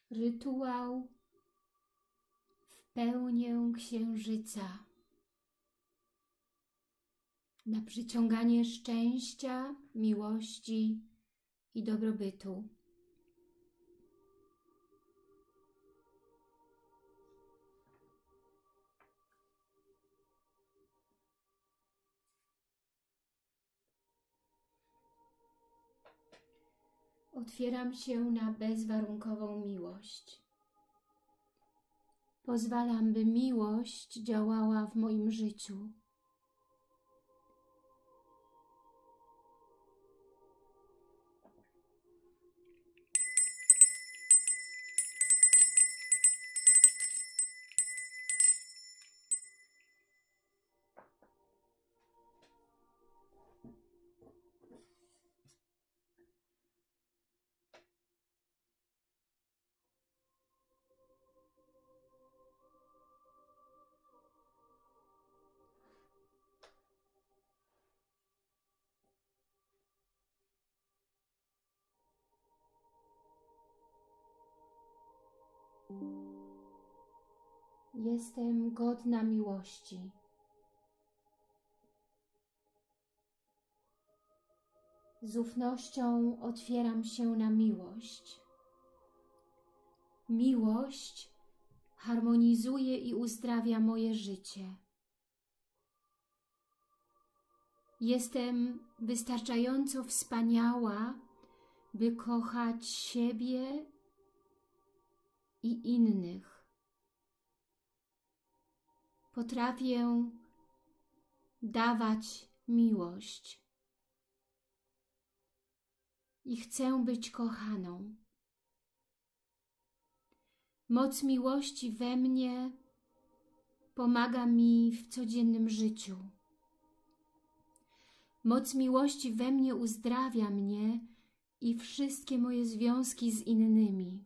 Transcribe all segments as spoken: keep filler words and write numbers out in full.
Rytuał w pełnię księżyca na przyciąganie szczęścia, miłości i dobrobytu. Otwieram się na bezwarunkową miłość. Pozwalam, by miłość działała w moim życiu. Jestem godna miłości. Z ufnością otwieram się na miłość. Miłość harmonizuje i uzdrawia moje życie. Jestem wystarczająco wspaniała, by kochać siebie i innych. Potrafię dawać miłość i chcę być kochaną. Moc miłości we mnie pomaga mi w codziennym życiu. Moc miłości we mnie uzdrawia mnie i wszystkie moje związki z innymi.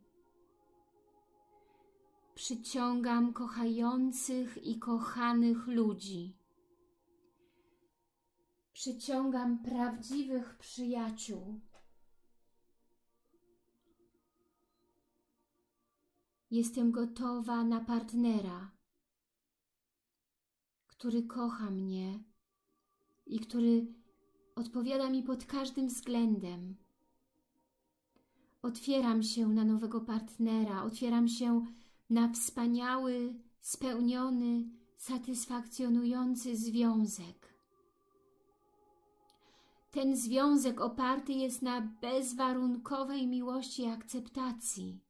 Przyciągam kochających i kochanych ludzi. Przyciągam prawdziwych przyjaciół. Jestem gotowa na partnera, który kocha mnie i który odpowiada mi pod każdym względem. Otwieram się na nowego partnera, otwieram się na wspaniały, spełniony, satysfakcjonujący związek. Ten związek oparty jest na bezwarunkowej miłości i akceptacji.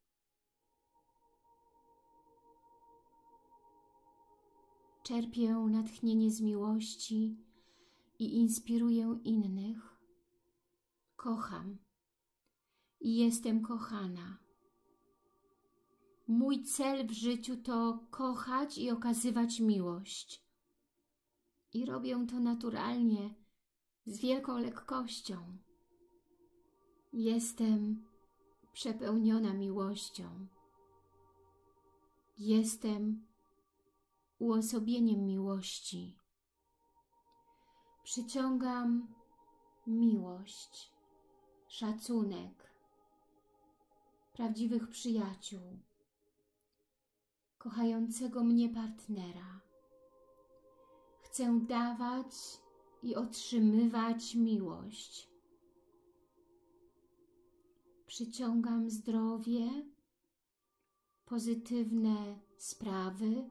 Czerpię natchnienie z miłości i inspiruję innych. Kocham i jestem kochana. Mój cel w życiu to kochać i okazywać miłość. I robię to naturalnie, z wielką lekkością. Jestem przepełniona miłością. Jestem uosobieniem miłości. Przyciągam miłość, szacunek, prawdziwych przyjaciół, kochającego mnie partnera. Chcę dawać i otrzymywać miłość. Przyciągam zdrowie, pozytywne sprawy.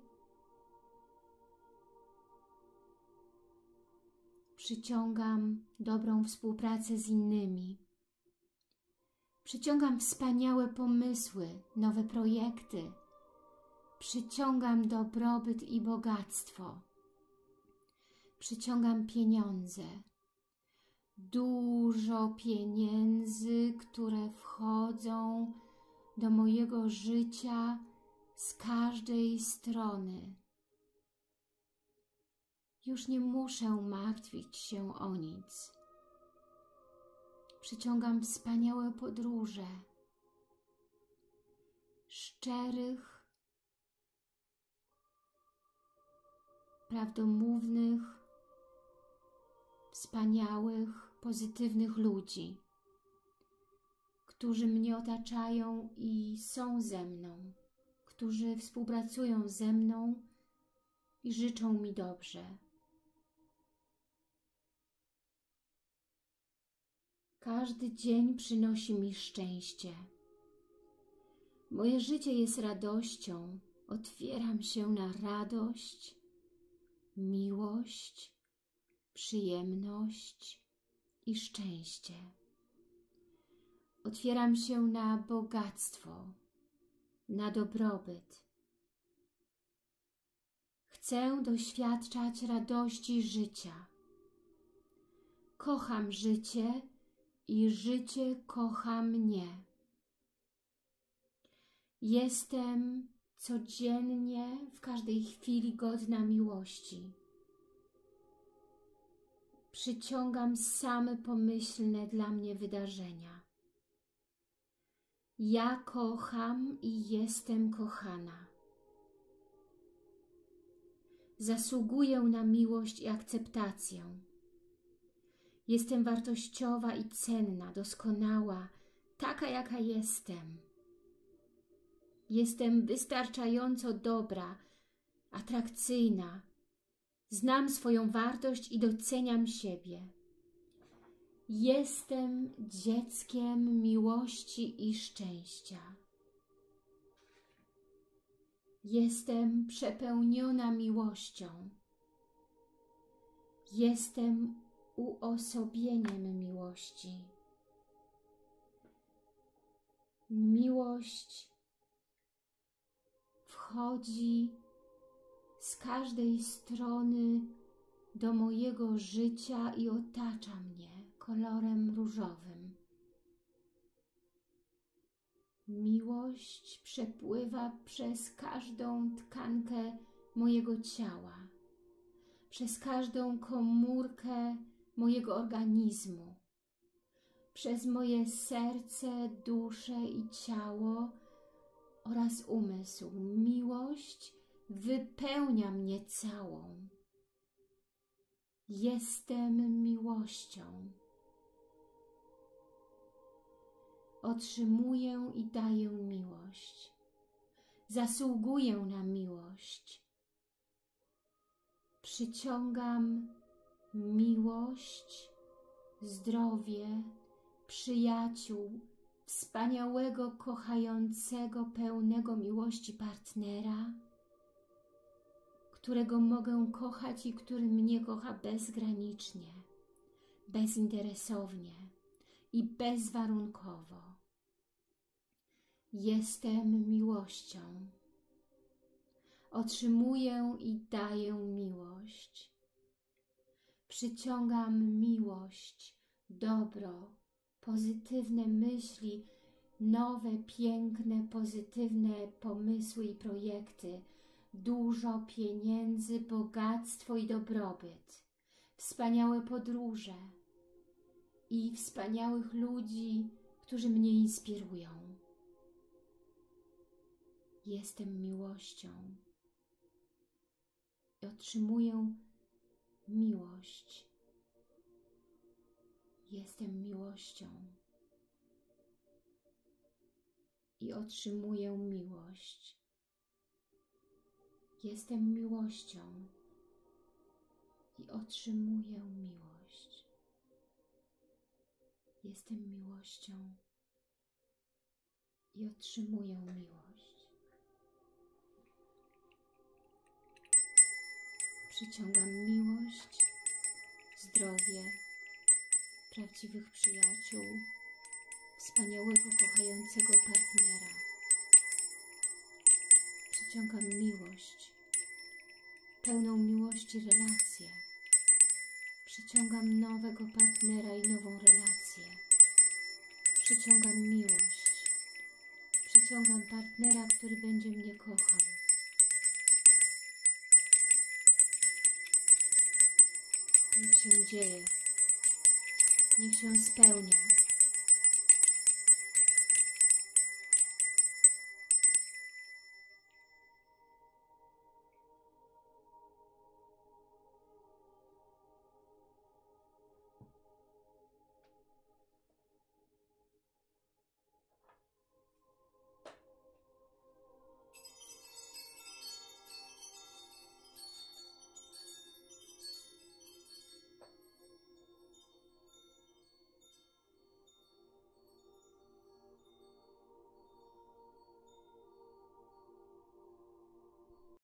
Przyciągam dobrą współpracę z innymi. Przyciągam wspaniałe pomysły, nowe projekty. Przyciągam dobrobyt i bogactwo. Przyciągam pieniądze. Dużo pieniędzy, które wchodzą do mojego życia z każdej strony. Już nie muszę martwić się o nic. Przyciągam wspaniałe podróże, szczerych, prawdomównych, wspaniałych, pozytywnych ludzi, którzy mnie otaczają i są ze mną, którzy współpracują ze mną i życzą mi dobrze. Każdy dzień przynosi mi szczęście. Moje życie jest radością. Otwieram się na radość, miłość, przyjemność i szczęście. Otwieram się na bogactwo, na dobrobyt. Chcę doświadczać radości życia. Kocham życie i życie kocha mnie. Jestem codziennie, w każdej chwili godna miłości. Przyciągam same pomyślne dla mnie wydarzenia. Ja kocham i jestem kochana. Zasługuję na miłość i akceptację. Jestem wartościowa i cenna, doskonała, taka jaka jestem. Jestem wystarczająco dobra, atrakcyjna. Znam swoją wartość i doceniam siebie. Jestem dzieckiem miłości i szczęścia. Jestem przepełniona miłością. Jestem uosobieniem miłości. Miłość wchodzi z każdej strony do mojego życia i otacza mnie kolorem różowym. Miłość przepływa przez każdą tkankę mojego ciała, przez każdą komórkę mojego organizmu, przez moje serce, duszę i ciało oraz umysł. Miłość wypełnia mnie całą. Jestem miłością. Otrzymuję i daję miłość. Zasługuję na miłość. Przyciągam miłość, zdrowie, przyjaciół, wspaniałego, kochającego, pełnego miłości partnera, którego mogę kochać i który mnie kocha bezgranicznie, bezinteresownie i bezwarunkowo. Jestem miłością. Otrzymuję i daję miłość. Przyciągam miłość, dobro, pozytywne myśli, nowe, piękne, pozytywne pomysły i projekty, dużo pieniędzy, bogactwo i dobrobyt, wspaniałe podróże i wspaniałych ludzi, którzy mnie inspirują. Jestem miłością i otrzymuję miłość. Jestem miłością i otrzymuję miłość. Jestem miłością i otrzymuję miłość. Jestem miłością i otrzymuję miłość. Przyciągam miłość, zdrowie, prawdziwych przyjaciół, wspaniałego, kochającego partnera. Przyciągam miłość, pełną miłości relację. Przyciągam nowego partnera i nową relację. Przyciągam miłość. Przyciągam partnera, który będzie mnie kochał. Niech się dzieje. Niech się spełnia.